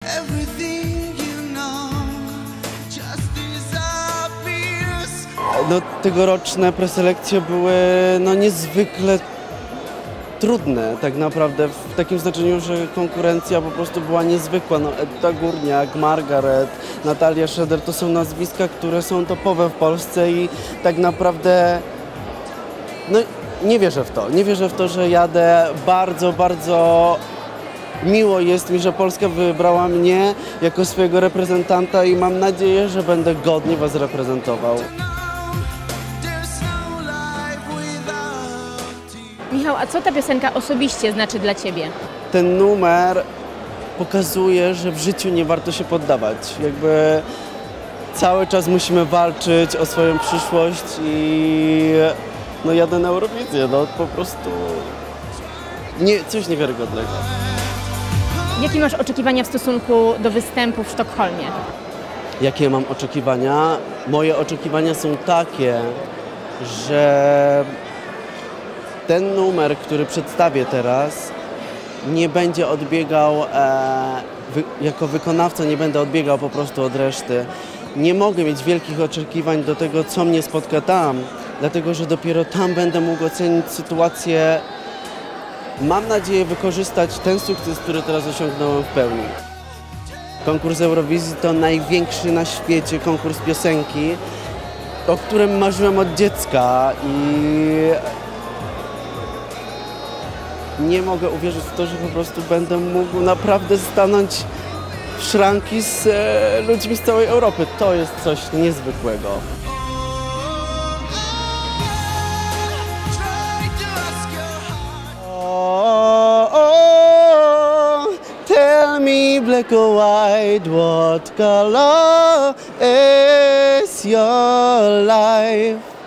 No, tegoroczne preselekcje były no, niezwykle trudne tak naprawdę, w takim znaczeniu, że konkurencja po prostu była niezwykła. No, Edyta Górniak, Margaret, Natalia Schroeder to są nazwiska, które są topowe w Polsce i tak naprawdę no, nie wierzę w to. Nie wierzę w to, że jadę. Bardzo, bardzo miło jest mi, że Polska wybrała mnie jako swojego reprezentanta i mam nadzieję, że będę godnie Was reprezentował. Michał, a co ta piosenka osobiście znaczy dla Ciebie? Ten numer pokazuje, że w życiu nie warto się poddawać. Jakby cały czas musimy walczyć o swoją przyszłość i no jadę na Eurowizję, no po prostu coś niewiarygodnego. Jakie masz oczekiwania w stosunku do występu w Sztokholmie? Jakie mam oczekiwania? Moje oczekiwania są takie, że ten numer, który przedstawię teraz, nie będzie odbiegał, jako wykonawca nie będę odbiegał po prostu od reszty. Nie mogę mieć wielkich oczekiwań do tego, co mnie spotka tam, dlatego że dopiero tam będę mógł ocenić sytuację. Mam nadzieję wykorzystać ten sukces, który teraz osiągnąłem w pełni. Konkurs Eurowizji to największy na świecie konkurs piosenki, o którym marzyłem od dziecka i nie mogę uwierzyć w to, że po prostu będę mógł naprawdę stanąć w szranki z ludźmi z całej Europy. To jest coś niezwykłego. Tell me black or white, what color is your life?